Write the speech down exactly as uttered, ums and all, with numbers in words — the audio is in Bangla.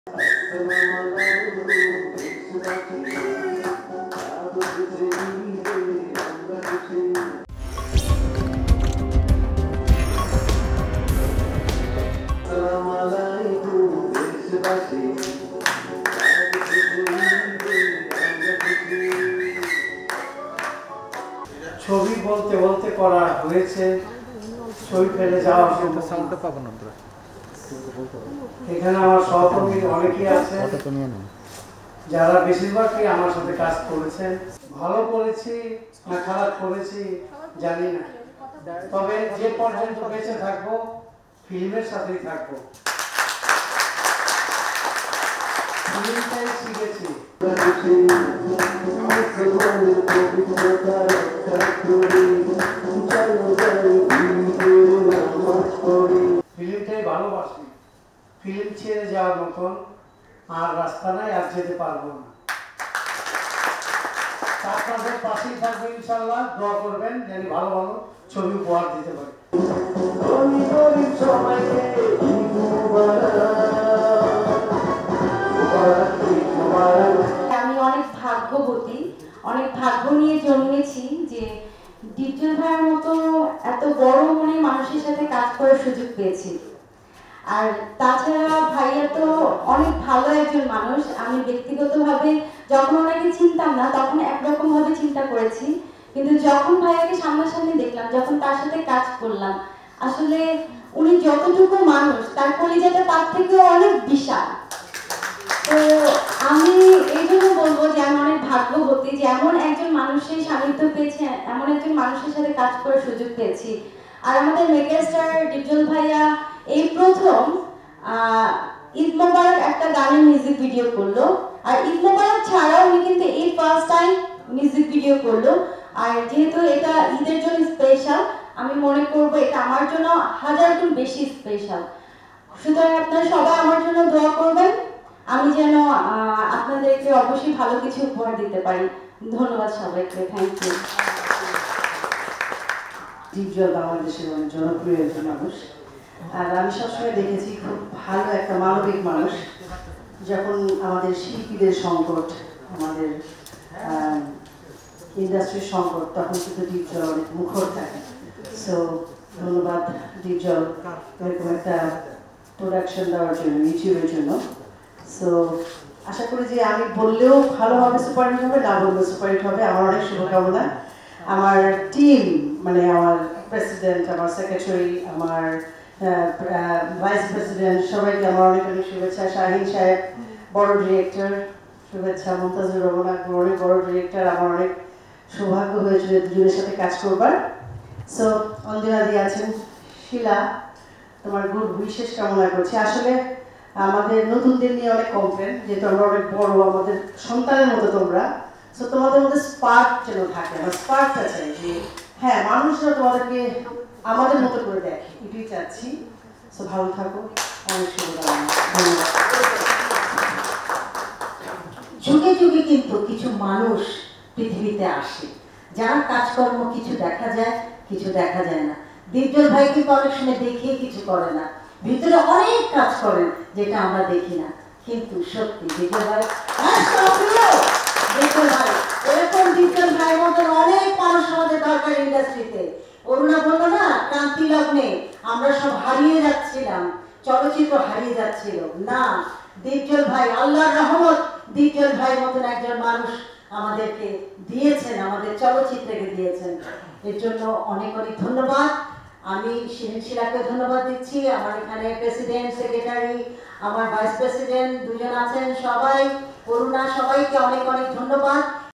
ছবি বলতে বলতে করা হয়েছে, ছবি ফেলে যাওয়ার সাউন্ডটা পাবো না আমরা। এখানে আমার সহকর্মী অনেকেই আছে যারা বেশিরভাগই আমার সাথে কাজ করেছেন। ভালো করেছি না খারাপ করেছি জানি না, তবে যে পর্যন্ত বেঁচে থাকবো ফিল্মের সাথেই থাকবো। ফিল্মটাই শিখেছি। ফিল্মটাই ভালোবাসি। ফিল্ম ছেড়ে যাওয়ার মতন আর রাস্তা নাই, আর যেতে পারবো না। আপনাদের পাশেই থাকবে ইনশাল্লাহ, দোয়া করবেন যেন ভালো ভালো ছবি উপহার দিতে পারি। আমি অনেক ভাগ্যবতী, অনেক ভাগ্য নিয়ে জন্মেছি যে ডিপজল ভাইয়ের মতো এত বড় মনের মানুষের সাথে কাজ করার সুযোগ পেয়েছি। আর তাছাড়া ভাইয়া তো অনেক ভালো একজন মানুষ। আমি ব্যক্তিগতভাবে যখন ওনাকে চিনতাম না তখন একরকম ভাবে চিন্তা করেছি, কিন্তু যখন ভাইয়াকে সামনাসামনি দেখলাম, যখন তার সাথে কাজ করলাম, আসলে উনি যতটুকু মানুষ তার কলিজাটা তার থেকেও অনেক বিশাল। তো আমি এই জন্য বলবো যে আমি অনেক ভাগ্যবতী যে এমন একজন মানুষের সান্নিধ্য পেয়েছি, এমন একজন মানুষের সাথে কাজ করার সুযোগ পেয়েছি। আর আমাদের মেগাস্টার ডিপজল ভাইয়া এই প্রথম ঈদ মোবারক একটা গানের মিউজিক ভিডিও করলো, আর ঈদ মোবারক ছাড়াও উনি কিন্তু এই ফার্স্ট টাইম মিউজিক ভিডিও করলো। আর যেহেতু এটা ঈদের জন্য স্পেশাল, আমি মনে করবো এটা আমার জন্য হাজার গুণ বেশি স্পেশাল। সুতরাং আপনারা সবাই আমার জন্য দোয়া করবেন, আমি যেন আপনাদেরকে অবশ্যই ভালো কিছু উপহার দিতে পারি। ধন্যবাদ সবাইকে, থ্যাংক ইউ। ডিপজল বাংলাদেশের অনেক জনপ্রিয় একজন মানুষ, আর আমি সবসময় দেখেছি খুব ভালো একটা মানবিক মানুষ। যখন আমাদের শিল্পীদের সংকট, আমাদের ইন্ডাস্ট্রির সংকট, তখন কিন্তু ডিপজল অনেক মুখর থাকে। সো ধন্যবাদ ডিপজল এরকম একটা প্রোডাকশন দেওয়ার জন্য, ইউটিউবের জন্য। সো আশা করি যে আমি বললেও ভালোভাবে সুপারহিট হবে, না বললেও সুপারহিট হবে। আমার অনেক শুভকামনা। আমার টিম, মানে আমার প্রেসিডেন্ট, আমার সেক্রেটারি, আমার ভাইস প্রেসিডেন্ট, সবাইকে আমার অনেক অনেক শুভেচ্ছা। শাহিন সাহেব বড় ডিরেক্টর, শুভেচ্ছা। মুমতাজুর রহমান আকবর অনেক বড় ডিরেক্টর, আমার অনেক সৌভাগ্য হয়েছিল দুজনের সাথে কাজ করবার। সো অঞ্জনাদি আছেন, শিলা, তোমার গুড উইশেস কামনা করছি। আসলে আমাদের নতুনদের নিয়ে অনেক কমপ্লেন, যেহেতু আমরা অনেক বড়, আমাদের সন্তানের মতো তোমরা। সো তোমাদের মধ্যে স্পার্ক যেন থাকে, আমার স্পার্কটা চাই যে হ্যাঁ মানুষরা তোমাদেরকে আমাদের মতো করে দেখে, এটাই চাচ্ছি। সো ভালো থাকো, অনেক শুভকামনা, ধন্যবাদ। যুগে যুগে কিন্তু কিছু মানুষ পৃথিবীতে আসে, যার কাজকর্ম কিছু দেখা যায়, কিছু দেখা যায় না। ডিপজল ভাই কিন্তু অনেক সময় দেখিয়ে কিছু করে না, ভিতরে অনেক কাজ করেন যেটা আমরা দেখি না। কিন্তু সত্যি ডিপজল ভাই, ডিপজল ভাই এরকম ডিপজল ভাইয়ের মতন অনেক মানুষ আমাদের দরকার ইন্ডাস্ট্রিতে। অরুণা বললো না, ক্রান্তি লগ্নে আমরা সব হারিয়ে যাচ্ছিলাম, চলচ্চিত্র হারিয়ে যাচ্ছিল না। ডিপজল ভাই, আল্লাহর রহমত, ডিপজল ভাই মতন একজন মানুষ আমাদেরকে দিয়েছেন, আমাদের চলচ্চিত্রকে দিয়েছেন। এর জন্য অনেক অনেক ধন্যবাদ। আমি শিরিন শিলাকে ধন্যবাদ দিচ্ছি, আমার এখানে প্রেসিডেন্ট, সেক্রেটারি, আমার ভাইস প্রেসিডেন্ট দুজন আছেন, সবাই, করুণা, সবাইকে অনেক অনেক ধন্যবাদ।